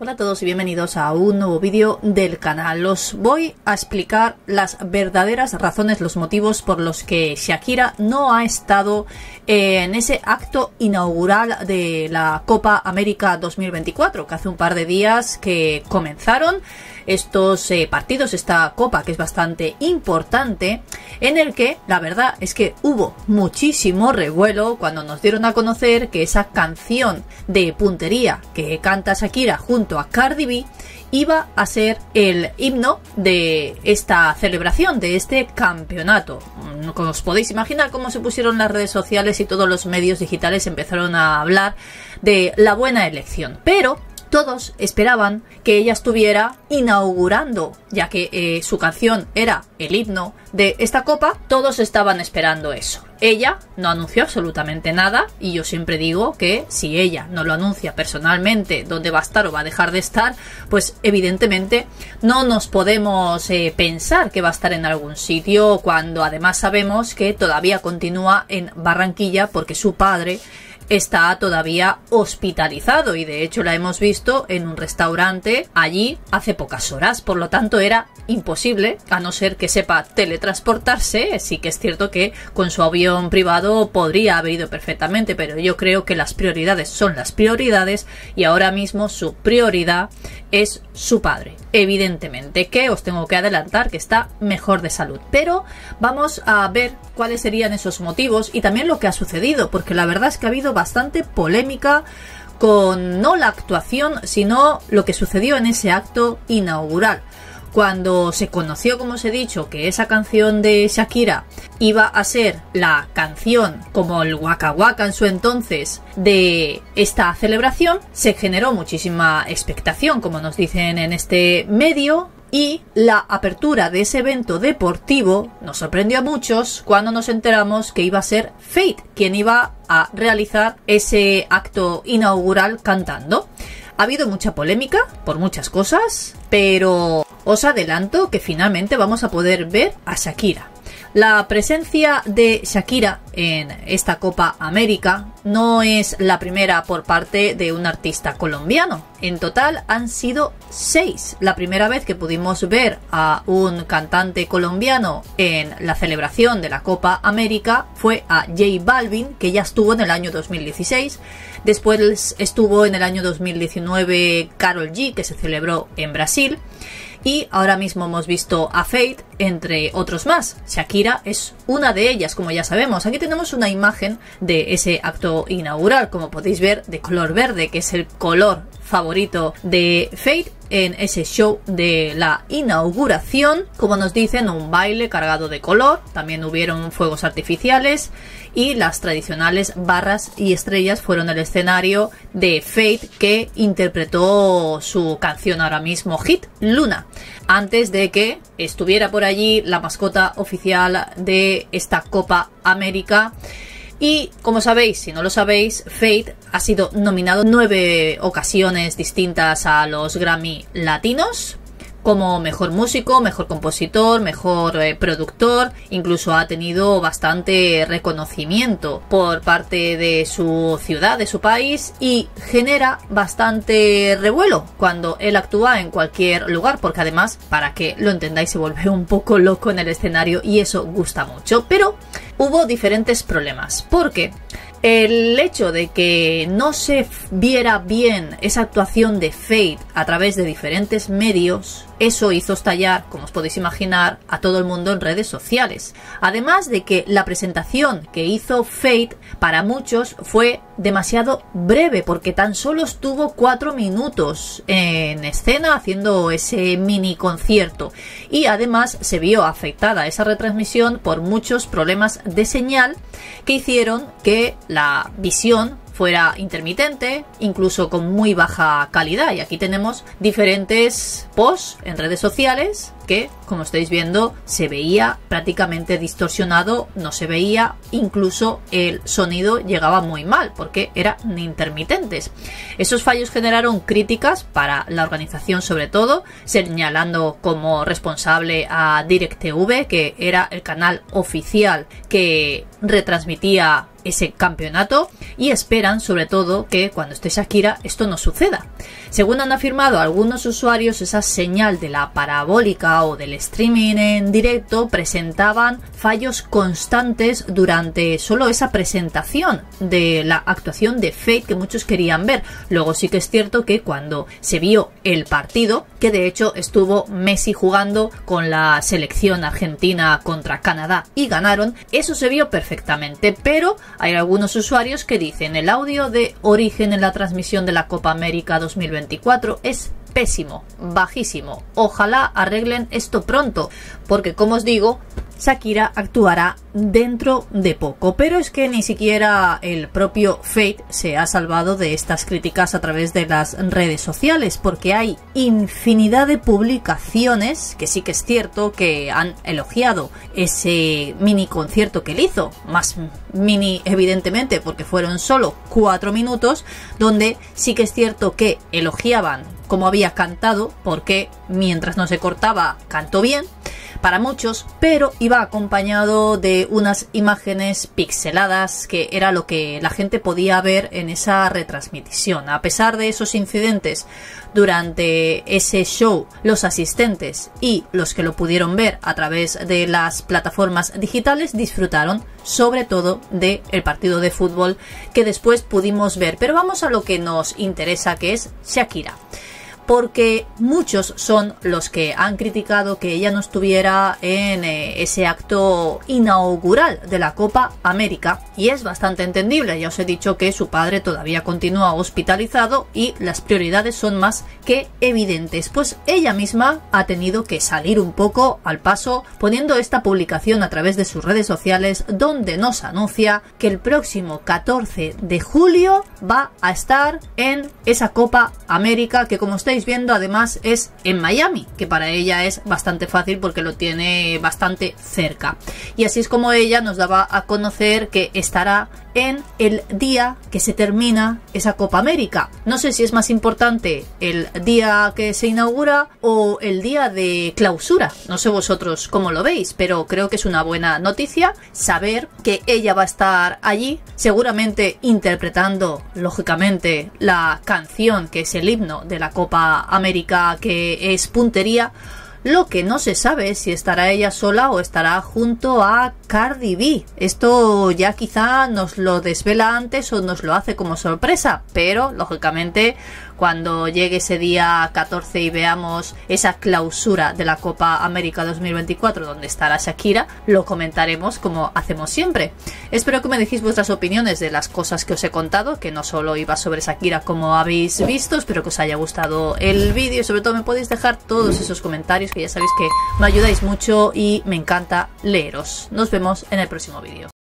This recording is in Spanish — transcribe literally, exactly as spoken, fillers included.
Hola a todos y bienvenidos a un nuevo vídeo del canal. Os voy a explicar las verdaderas razones, los motivos por los que Shakira no ha estado en ese acto inaugural de la Copa América dos mil veinticuatro, que hace un par de días que comenzaron estos eh, partidos, esta copa que es bastante importante, en el que la verdad es que hubo muchísimo revuelo cuando nos dieron a conocer que esa canción de puntería que canta Shakira junto a Cardi B iba a ser el himno de esta celebración, de este campeonato. Como os podéis imaginar cómo se pusieron las redes sociales y todos los medios digitales empezaron a hablar de la buena elección, pero todos esperaban que ella estuviera inaugurando, ya que eh, su canción era el himno de esta copa. Todos estaban esperando eso. Ella no anunció absolutamente nada, y yo siempre digo que si ella no lo anuncia personalmente dónde va a estar o va a dejar de estar, pues evidentemente no nos podemos eh, pensar que va a estar en algún sitio, cuando además sabemos que todavía continúa en Barranquilla porque su padre está todavía hospitalizado, y de hecho la hemos visto en un restaurante allí hace pocas horas. Por lo tanto era imposible, a no ser que sepa teletransportarse. Sí que es cierto que con su avión privado podría haber ido perfectamente, pero yo creo que las prioridades son las prioridades, y ahora mismo su prioridad es su padre. Evidentemente que os tengo que adelantar que está mejor de salud, pero vamos a ver cuáles serían esos motivos y también lo que ha sucedido, porque la verdad es que ha habido bastante polémica con no la actuación, sino lo que sucedió en ese acto inaugural. Cuando se conoció, como os he dicho, que esa canción de Shakira iba a ser la canción, como el Waka Waka en su entonces, de esta celebración, se generó muchísima expectación, como nos dicen en este medio, y la apertura de ese evento deportivo nos sorprendió a muchos cuando nos enteramos que iba a ser Feid quien iba a realizar ese acto inaugural cantando. Ha habido mucha polémica por muchas cosas, pero os adelanto que finalmente vamos a poder ver a Shakira. La presencia de Shakira en esta Copa América no es la primera por parte de un artista colombiano. En total han sido seis. La primera vez que pudimos ver a un cantante colombiano en la celebración de la Copa América fue a J Balvin, que ya estuvo en el año dos mil dieciséis. Después estuvo en el año dos mil diecinueve Karol G, que se celebró en Brasil. Y ahora mismo hemos visto a Feid, entre otros más. Shakira es una de ellas, como ya sabemos. Aquí tenemos una imagen de ese acto inaugural, como podéis ver, de color verde, que es el color favorito de Feid en ese show de la inauguración. Como nos dicen, un baile cargado de color, también hubieron fuegos artificiales, y las tradicionales barras y estrellas fueron el escenario de Feid, que interpretó su canción ahora mismo hit, Luna, antes de que estuviera por allí la mascota oficial de esta Copa América. Y como sabéis, si no lo sabéis, Feid ha sido nominado nueve ocasiones distintas a los Grammy Latinos, como mejor músico, mejor compositor, mejor eh, productor. Incluso ha tenido bastante reconocimiento por parte de su ciudad, de su país, y genera bastante revuelo cuando él actúa en cualquier lugar, porque además, para que lo entendáis, se vuelve un poco loco en el escenario y eso gusta mucho. Pero hubo diferentes problemas, porque el hecho de que no se viera bien esa actuación de Feid a través de diferentes medios, eso hizo estallar, como os podéis imaginar, a todo el mundo en redes sociales. Además de que la presentación que hizo Feid para muchos fue demasiado breve, porque tan solo estuvo cuatro minutos en escena haciendo ese mini concierto, y además se vio afectada esa retransmisión por muchos problemas de señal que hicieron que la visión fuera intermitente, incluso con muy baja calidad. Y aquí tenemos diferentes posts en redes sociales que, como estáis viendo, se veía prácticamente distorsionado, no se veía, incluso el sonido llegaba muy mal porque eran intermitentes. Esos fallos generaron críticas para la organización, sobre todo señalando como responsable a DirecTV, que era el canal oficial que retransmitía ese campeonato, y esperan sobre todo que cuando esté Shakira esto no suceda. Según han afirmado algunos usuarios, esa señal de la parabólica o del streaming en directo presentaban fallos constantes durante solo esa presentación de la actuación de Fate que muchos querían ver. Luego sí que es cierto que cuando se vio el partido, que de hecho estuvo Messi jugando con la selección argentina contra Canadá y ganaron, eso se vio perfectamente, pero hay algunos usuarios que dicen el audio de origen en la transmisión de la Copa América dos mil veinticuatro es pésimo, bajísimo. Ojalá arreglen esto pronto, porque como os digo, Shakira actuará dentro de poco, pero es que ni siquiera el propio Fate se ha salvado de estas críticas a través de las redes sociales, porque hay infinidad de publicaciones que sí que es cierto que han elogiado ese mini concierto que él hizo, más mini evidentemente porque fueron solo cuatro minutos, donde sí que es cierto que elogiaban cómo había cantado, porque mientras no se cortaba cantó bien para muchos, pero iba acompañado de unas imágenes pixeladas que era lo que la gente podía ver en esa retransmisión. A pesar de esos incidentes durante ese show, los asistentes y los que lo pudieron ver a través de las plataformas digitales disfrutaron sobre todo del partido de fútbol que después pudimos ver. Pero vamos a lo que nos interesa, que es Shakira, porque muchos son los que han criticado que ella no estuviera en eh, ese acto inaugural de la Copa América, y es bastante entendible. Ya os he dicho que su padre todavía continúa hospitalizado y las prioridades son más que evidentes, pues ella misma ha tenido que salir un poco al paso poniendo esta publicación a través de sus redes sociales, donde nos anuncia que el próximo catorce de julio va a estar en esa Copa América, que como estáis viendo además es en Miami, que para ella es bastante fácil porque lo tiene bastante cerca. Y así es como ella nos daba a conocer que estará en el día que se termina esa Copa América. No sé si es más importante el día que se inaugura o el día de clausura, no sé vosotros cómo lo veis, pero creo que es una buena noticia saber que ella va a estar allí, seguramente interpretando lógicamente la canción que es el himno de la Copa América, que es Puntería. Lo que no se sabe es si estará ella sola o estará junto a Cardi B. Esto ya quizá nos lo desvela antes o nos lo hace como sorpresa, pero lógicamente cuando llegue ese día catorce y veamos esa clausura de la Copa América dos mil veinticuatro donde estará Shakira, lo comentaremos como hacemos siempre. Espero que me dejéis vuestras opiniones de las cosas que os he contado, que no solo iba sobre Shakira como habéis visto. Espero que os haya gustado el vídeo y sobre todo me podéis dejar todos esos comentarios, que ya sabéis que me ayudáis mucho y me encanta leeros. Nos vemos en el próximo vídeo.